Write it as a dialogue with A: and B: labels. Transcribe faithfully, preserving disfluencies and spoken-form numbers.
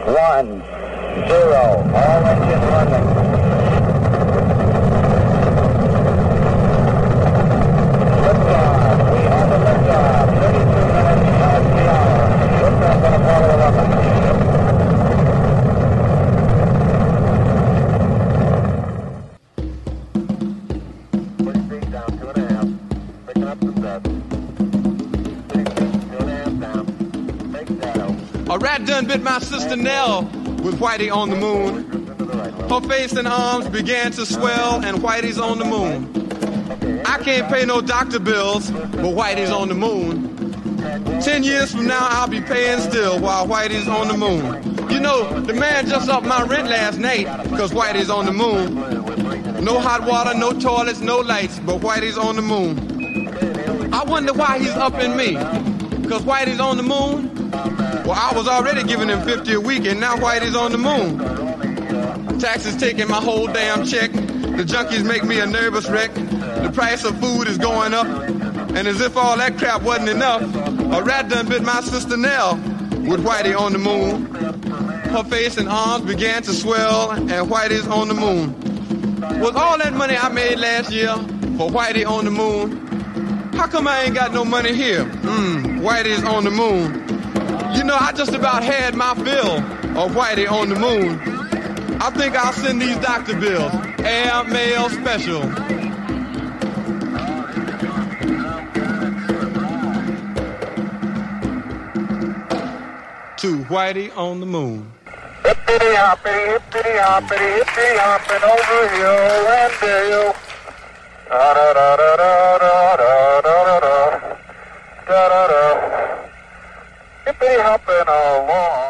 A: one, zero. All engines running. Liftoff. We have a liftoff. thirty-two minutes past the hour. Liftoff on Apollo eleven. twenty feet down, two and a half. Picking up some dust. thirty feet, two and a half down. Big shadow.
B: A rat done bit my sister Nell with Whitey on the moon. Her face and arms began to swell, and Whitey's on the moon. I can't pay no doctor bills, but Whitey's on the moon. Ten years from now, I'll be paying still while Whitey's on the moon. You know, the man just upped my rent last night, cause Whitey's on the moon. No hot water, no toilets, no lights, but Whitey's on the moon. I wonder why he's upping me, cause Whitey's on the moon? Well, I was already giving him fifty a week, and now Whitey's on the moon. Taxes taking my whole damn check. The junkies make me a nervous wreck. The price of food is going up. And as if all that crap wasn't enough, a rat done bit my sister Nell with Whitey on the moon. Her face and arms began to swell, and Whitey's on the moon. Was all that money I made last year for Whitey on the moon? How come I ain't got no money here? Mmm, Whitey's on the moon. You know, I just about had my fill of Whitey on the moon. I think I'll send these doctor bills, air mail special. To Whitey on the moon.
A: Hippity hoppity, hippity hoppity, hippity hopping over hill and dale. Da da da da da da da da da da da da. Hippity hopping along.